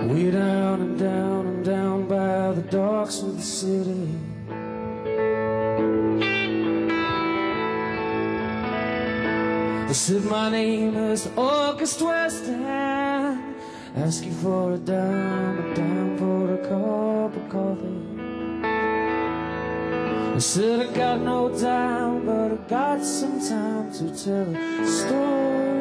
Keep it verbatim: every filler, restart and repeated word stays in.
Way down and down and down by the docks of the city. They said my name is August West End. Ask you for a dime, a dime for a cup of coffee. I said I got no time, but I got some time to tell a story.